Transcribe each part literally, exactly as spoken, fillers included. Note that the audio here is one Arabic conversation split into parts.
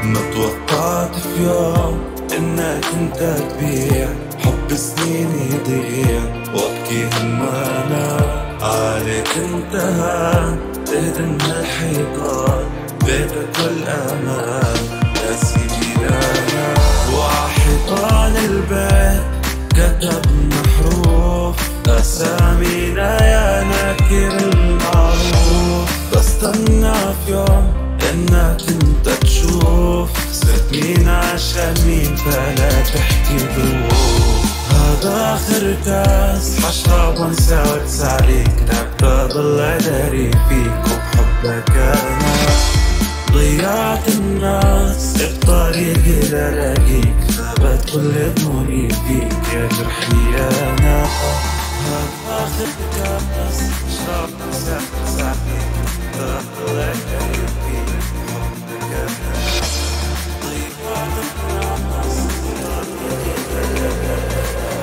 ما توقعت في يوم انك انت تبيع حب سنين يضيع وابكي همانا عليك انتهى تهدم الحيطان بيتك والامان يا سيدي لانا وعحيطان البيت كتبنا حروف اسامينا يا ناكر المعروف بستنى في يوم انك انت تشوف صرت مين عشان مين فلا تحكي ظروف هذا اخر كاس حشرب وانسى واتسى عليك تعبت ضل اداري فيك وبحبك انا ضيعت الناس بطريقي لالاقيك ثبت كل ظنوني فيك يا جرحي انا هذا اخر كاس حشرب وانسى واتسى عليك ضل اداري فيك وبحبك انا ضيعت الناس بطريقي لالاقيك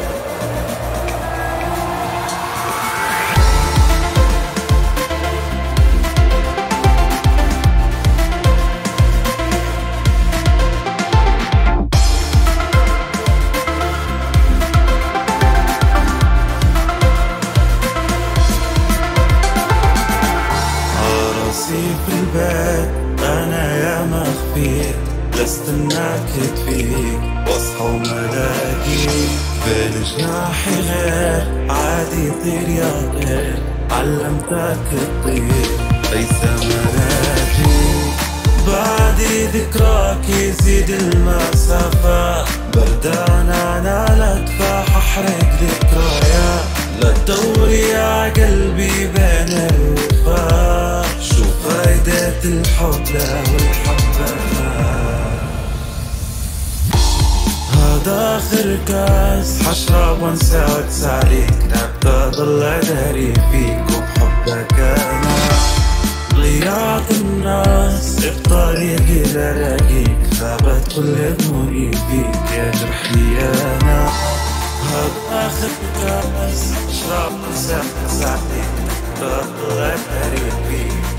في البيت أنا يا مخفيك لاستناك تفيك واصحى وما لاقيك بين جناحي غير عادي يطير يا طير علمتك تطير ليس ملاقيك بعدي ذكراك يزيد المسافة بردان أنا لا تفاح أحرق ذكريات لا تدوري يا قلبي بين الوفاء شو فايدة الحب لا والحبة هذا آخر كاس حشرب وانسى واتسى عليك تعبت ضل اداري فيك وبحبك انا ضيعت الناس بطريقي لالاقيك ثابت كل ظنوني فيك يا جرحي انا هذا آخر كاس حشرب وانسى واتسى عليك ضل اداري فيك